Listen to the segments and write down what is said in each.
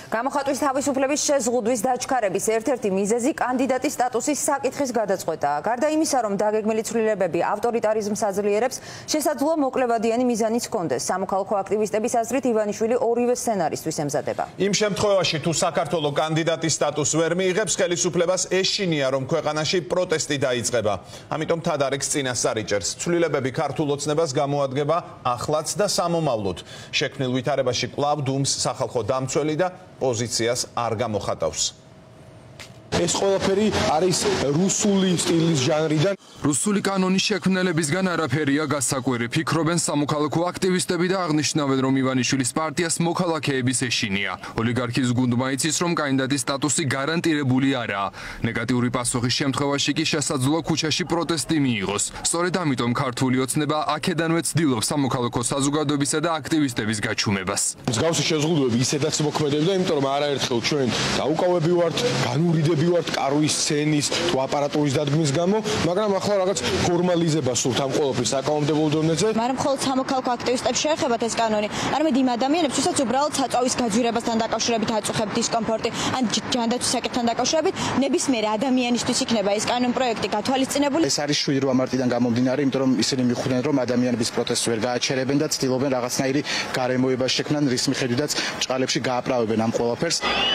გამოხატვის თავისუფლების შეზღუდვის დაჩქარების ერთ-ერთი მიზეზი კანდიდატის სტატუსის საკითხის გადაწყვეტაა. გარდა იმისა, რომ დაგეგმილი ცვლილებები ავტორიტარიზმს აძლიერებს, შესაძლოა მოკლევადიანი მიზანიც ჰქონდეს. სამოქალაქო აქტივისტების აზრით ივანიშვილი ორივე სცენარისთვის ემზადება. იმ შემთხვევაში, თუ საქართველოს კანდიდატის სტატუსს ვერ მიიღებს, ხელისუფლებას ეშინია, რომ ქვეყანაში პროტესტი დაიწყება. ამიტომ თადარიგს წინასწარ იჭერს. ცვლილებები ქართულ ოცნებას გამოადგება ახლაც და სამომავლოდ. შექმნილ ვითარებაში კვლავ დუმს სახალხო დამცველი და პოზიციას არ გამოხატავს. ეს ყველაფერი არის რუსული სტილის ჟანრიდან. რუსული კანონის შექმნელებისგან არაფერია გასაკვირი. ფიქრობენ სამოქალაქო აქტივისტები და აღნიშნავენ, რომ ივანიშვილის პარტიას მოქალაქეების ეშინია. ოლიგარქის გუნდმა იცის, რომ კანდიდატის სტატუსი გარანტირებული არაა. ნეგატიური პასუხის შემთხვევაში კი შესაძლოა ქუჩაში პროტესტი მიიღოს. სწორედ ამიტომ ქართული ოცნება აქედანვე ცდილობს სამოქალაქო საზოგადოებისა და აქტივისტების გაჩუმებას. მსგავსი შეზღუდვები ისედაც მოქმედებდა, იმიტომ რომ არაერთხელ ჩვენ დაუკავები ვართ, განურიდები ვართ კარვის სცენის თუ აპარატურის დადგმის გამო, მაგრამ ახლა რაღაც ფორმალიზება სულთ ამ ყოველფრის საკანონმდებლო დონეზე. მაგრამ მხოლოდ სამოქალაქო აქტივისტებს შეეხებათ ეს კანონი. არამედ იმ ადამიანებს, ვისაც უბრალოდ საწვავის გაძვირებასთან დაკავშირებით აწუხებთ დისკომფორტი, ან ჯანდაცვის საკითხთან დაკავშირებით, ნებისმიერ ადამიანისთვის იქნება ეს კანონპროექტი გათვალისწინებული. ეს არის 7 მარტიდან გამომდინარე, იმიტომ რომ ისინი მიხვდნენ, რომ ადამიანების პროტესტს ვერ გააჩერებენ და ცდილობენ რაღაცნაირი გარემოება შექმნან, რის მიხედვითაც ჭყალებში გააправებენ ამ ყველაფერს.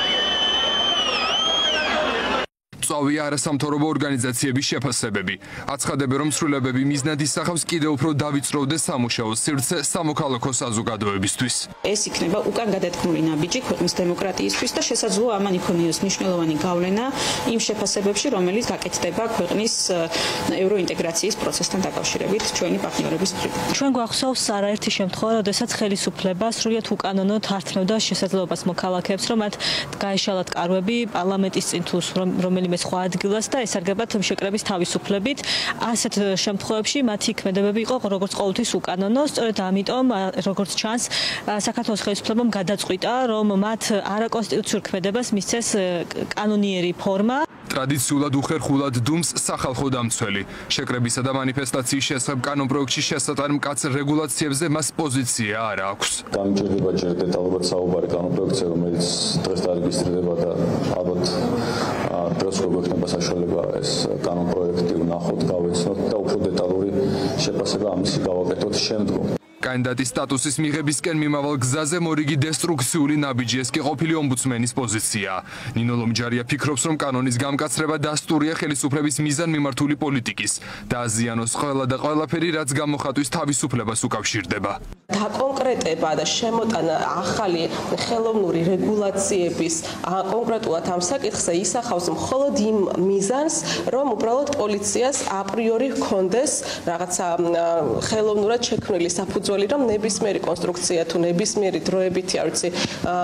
წავია არასამთავრობო ორგანიზაციების შეფასებები. აცხადებენ, რომ ცვლილებები მიზნად ისახავს კიდევ უფრო დავიწროვდეს სამუშაო სივრცე სამოქალაქო საზოგადოებისთვის. ეს იქნება უკან გადადგმული ნაბიჯი ქვეყნის დემოკრატიისთვის და შესაძლოა ამან იქონიოს მნიშვნელოვანი გავლენა იმ შეფასებებში, რომელიც გაკეთდება ქვეყნის ევროინტეგრაციის პროცესთან დაკავშირებით ჩვენი პარტნიორების მხრიდან. ჩვენ გვახსოვს არაერთი შემთხვევა, როდესაც ხელისუფლება სრულიად უკანონოდ ართმევდა შესაძლებლობას მოქალაქეებს, რომ მათ გაეშალათ კარვები პარლამენტის წინ თუ რომელიმე სხვა ადგილას და ესარგებლათ შეკრების თავისუფლებით. ასეთ შემთხვევებში მათი ქმედებები იყო როგორც ყოველთვის უკანონო, სწორედ ამიტომ როგორც ჩანს საქართველოს ხელისუფლებამ გადაწყვიტა, რომ მათ არაკონსტიტუციურ ქმედებას მისცეს კანონიერი ფორმა. ტრადიციულად უხერხულად დუმს სახალხო დამცველი. შეკრებისა და მანიფესტაციის შესახებ კანონპროექტში შესატარ მკაცრ რეგულაციებზე მას პოზიცია არ აქვს. გამიჭირდება ჯერ დეტალურად საუბარი კანონპროექტზე, რომელიც დღეს დარეგისტრირდება და ალბათ დროს გვექნება საშუალება ეს კანონპროექტი ვნახოთ, გავეცნოთ და უფრო დეტალური შეფასება ამისი გავაკეთოთ შემდგომ. კანდიდატის სტატუსის მიღებისკენ მიმავალ გზაზე მორიგი დესტრუქციული ნაბიჯი ეს კი ყოფილი ომბუდსმენის პოზიციაა. ნინო ლომჯარია ფიქრობს, რომ კანონის გამკაცრება დასტურია ხელისუფლების მიზანმიმართული პოლიტიკის და აზიანოს ყველა და ყველაფერი, რაც გამოხატვის თავისუფლებას უკავშირდება. დაკონკრეტება და შემოტანა ახალი ხელოვნური რეგულაციების კონკრეტულად ამ საკითხზე ისახავს მხოლოდ იმ მიზანს, რომ უბრალოდ პოლიციას აპრიორი ჰქონდეს რაღაცა ხელოვნურად შექმნილი საფუძველი, რომ ნებისმიერი კონსტრუქცია თუ ნებისმიერი დროებითი, არ ვიცი,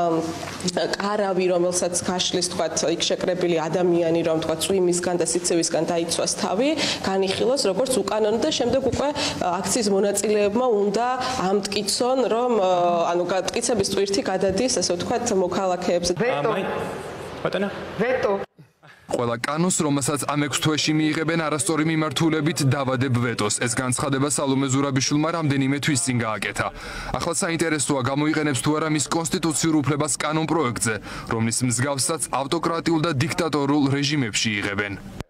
კარავი, რომელსაც გაშლის, თქვათ, იქ შეკრებილი ადამიანი, რომ თქვათ, წვიმისგან და სიცივისგან დაიცვას თავი, განიხილოს როგორც უკანონო და შემდეგ უკვე აქციის მონაწილეებმა უნდა ამტკიცონ, რომ ანუ მტკიცების ტვირთი გადადის, ასე ვთქვათ, მოქალაქეებზე. ვეტო. ყველა კანონს, რომელსაც ამ 6 თვეში მიიღებენ არასწორი მიმართულებით დავადებ ვეტოს. ეს განცხადება სალომე ზურაბიშვილმა რამდენიმე თვის წინ გააკეთა. ახლა საინტერესოა გამოიყენებს თუ არა მის კონსტიტუციურ უფლებას კანონპროექტზე, რომლის მსგავსსაც ავტოკრატიულ და დიქტატორულ რეჟიმებში იღებენ.